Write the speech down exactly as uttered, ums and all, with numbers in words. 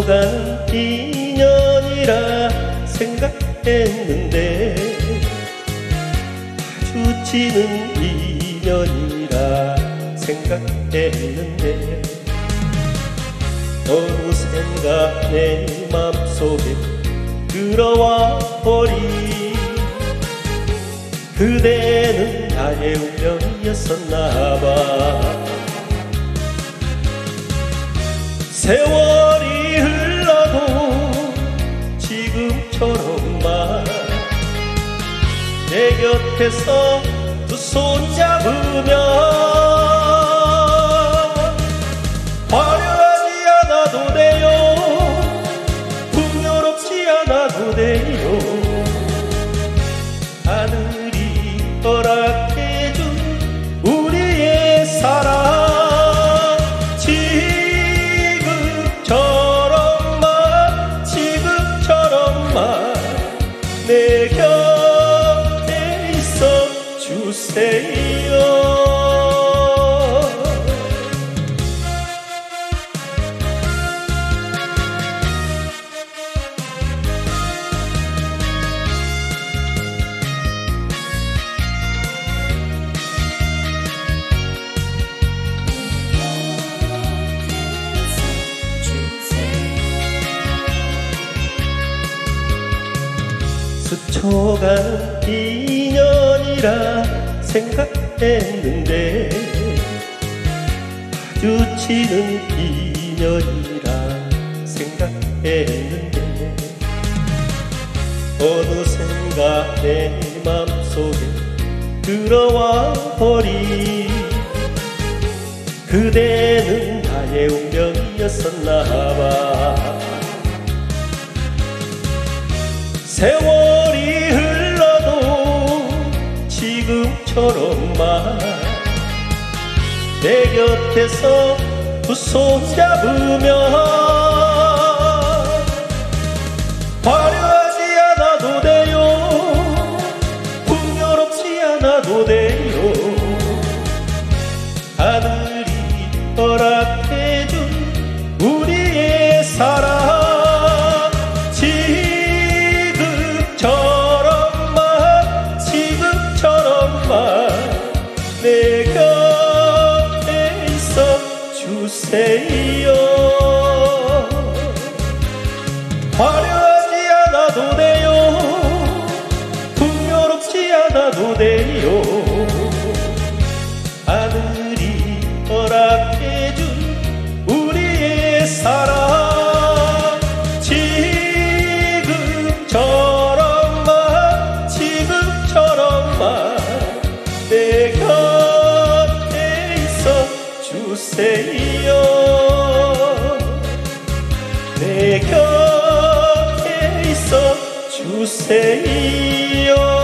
스쳐간 인연이라 생각했는데 마주치는 인연이라 생각했는데 어느샌가 내 맘속에 들어와 버린 그대는 나의 운명이었었나봐. 세월이 흘러도 지금처럼만 내 곁에서 두 손 잡으면 화려하지 않아도 돼요, 풍요롭지 않아도 돼요. 하늘이 허락해준 우리의 사랑 지금처럼만 지금처럼만 내 곁에 있어 주세요. 스쳐간 인연이라 생각했는데 마주치는 인연이라 생각했는데 어느샌가 내 맘속에 들어와 버린 그대는 나의 운명이었었나봐. 세월이 흘러도 지금처럼만 내 곁에서 두 손 잡으면 화려하지 않아도 돼요, 풍요롭지 않아도 돼요. 하늘이 허락해준 우리의 사랑 지금처럼만 지금처럼만 내 곁에 있어 주세요. 화려하지 않아도 돼요, 풍요롭지 않아도 돼요. 하늘이 허락해준 우리의 사랑 지금처럼만 지금처럼만 내 곁에 있어 주세요. 내 곁에 있어 주세요.